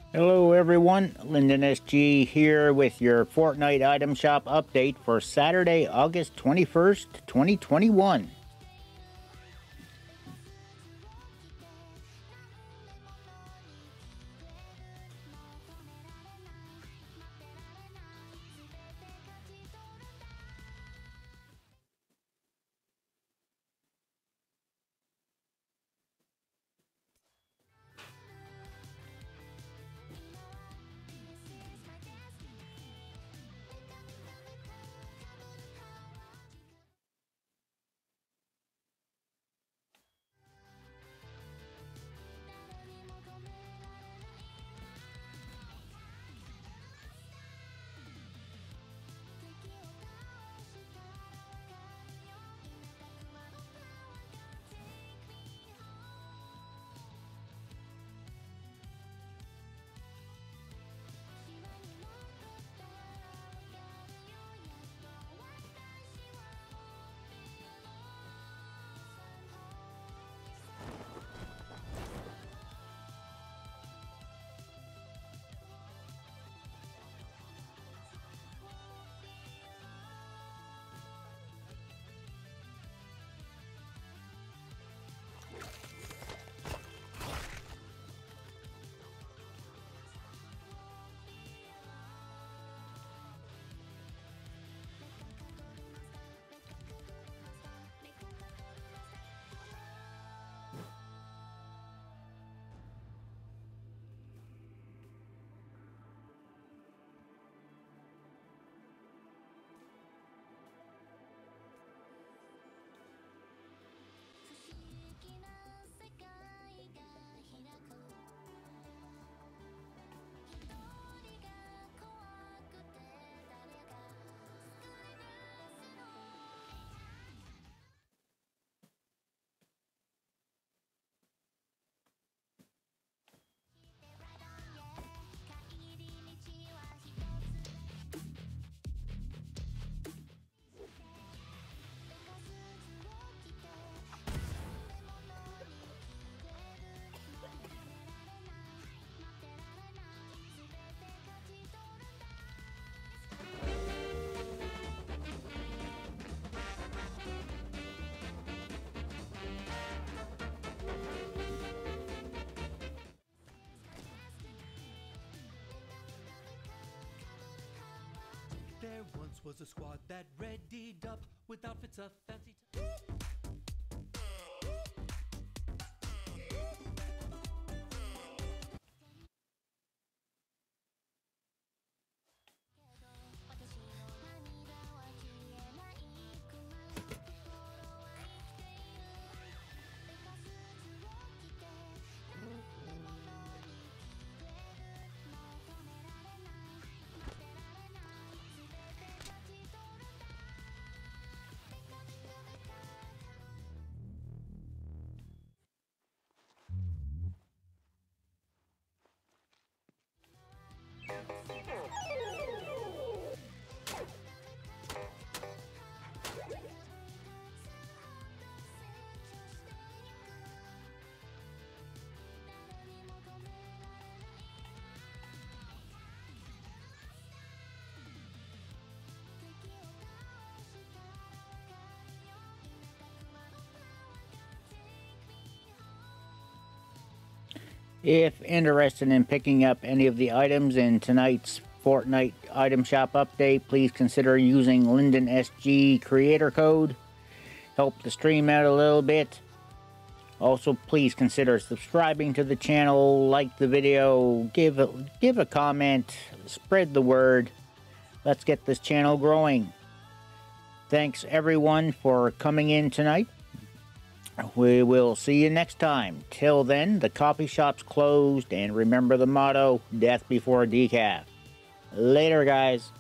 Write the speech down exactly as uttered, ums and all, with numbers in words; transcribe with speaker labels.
Speaker 1: Hello everyone, Lyndon S G here with your Fortnite item shop update for Saturday, August twenty-first, twenty twenty-one.
Speaker 2: There once was a squad that readied up with outfits of fancy.
Speaker 1: If interested in picking up any of the items in tonight's Fortnite item shop update, please consider using Lyndon S G creator code. Help the stream out a little bit. Also, please consider subscribing to the channel, like the video, give a, give a comment, spread the word. Let's get this channel growing. Thanks everyone for coming in tonight. We will see you next time. Till then, the coffee shop's closed, and remember the motto, death before decaf. Later, guys.